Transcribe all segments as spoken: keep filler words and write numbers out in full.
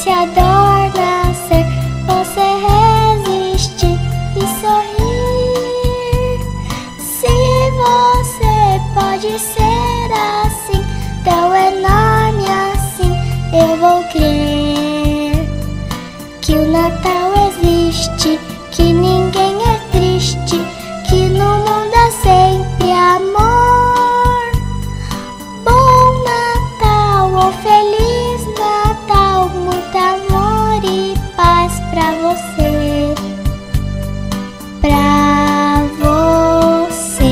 se a dor nascer, você resistir e sorrir. Se você pode ser assim, tão enorme assim, eu vou crer que o Natal existe, que ninguém é triste, que no mundo há sempre amor. Bom Natal ou Feliz Natal, muito amor e paz pra você, pra você.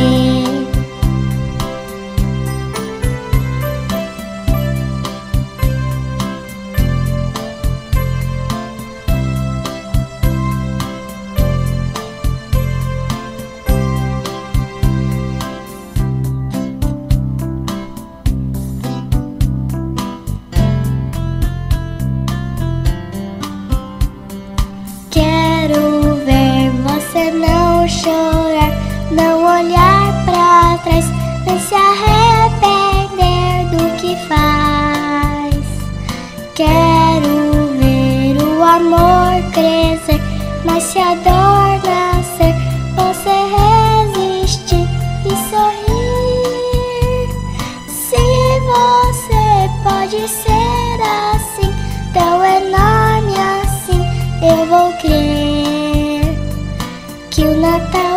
Quero ver você não chorar, não olhar pra trás, nem se arrepender do que faz. Quero ver o amor crescer, mas se a dor nascer, você resistir e sorrir. Se você pode ser assim, tão enorme assim, eu vou crer que o Natal